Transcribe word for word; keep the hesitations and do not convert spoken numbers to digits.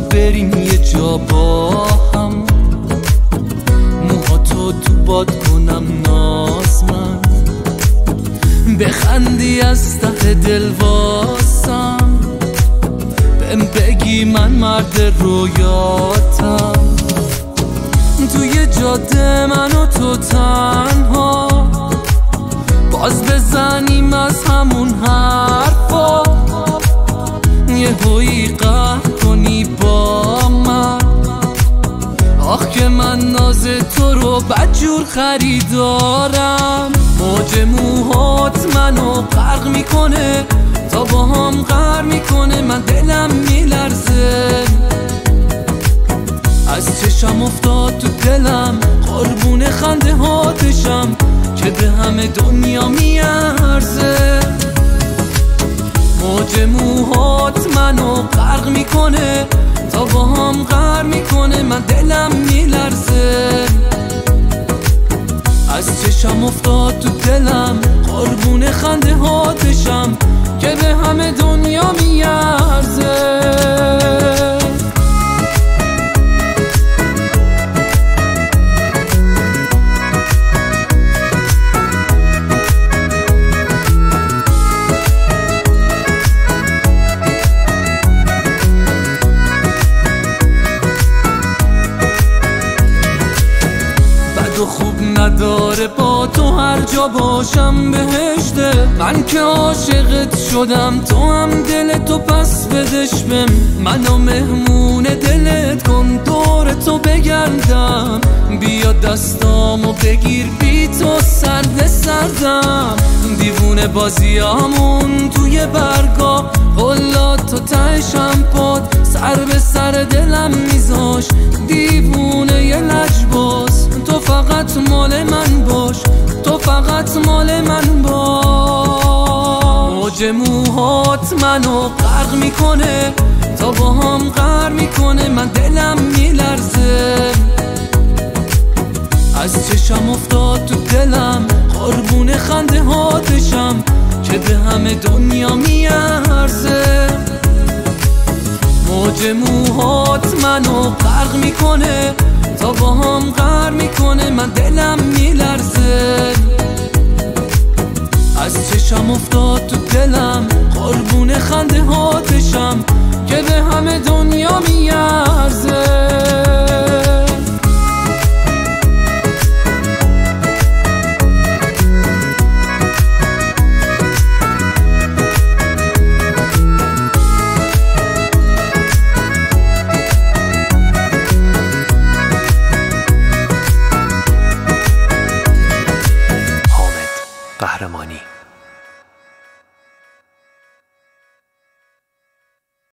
بریم یه جا با هم، موهاتو تو باد کنم ناز من، بخندی از ته دل واسم، بهم بگی من مرد رویاتم. توی جاده من و تو تنها باز بزنیم از همون حرفا، یه هویی قهر کنی با من. آخ که من ناز تو رو بدجور خریدارم. موج موهات منو غرق میکنه، تا با هم غر میکنه، من دلم میلرزه. از چشم افتاد تو دلم، قربون خنده هاتشم که به همه دنیا میارزه. موج موهات منو غرق میکنه، تا با هم غر میکنه، من دلم میلرزه. از چشم افتاد تو دلم، قربون خنده هاتشم که به همه دنیا میارزه. تو خوب نداره با تو هر جا باشم بهشته. من که عاشقت شدم، تو هم دلتو پس بدش بهم. منو مهمون دلت کن، دور تو بگردم. بیا دستامو بگیر، بی تو سرد سردم. دیوونه بازیامون توی برگا، قلات تو تهشم پاد، سر به سر دلم میذاش. دیوونه یه لجباز، تو فقط مال من باش، تو فقط مال من باش. موج موهات منو غرق میکنه، تا با هم غر میکنه، من دلم میلرزه. از چشم افتاد تو دلم، قربون خنده هاتشم که به همه دنیا میارزه. موج موهات منو غرق میکنه، تا با هم غر میکنه، من دلم میلرزه. از چشم افتاد تو دلم، قربون خنده هاتشم که به همه دنیا میارزه. قهرمانی.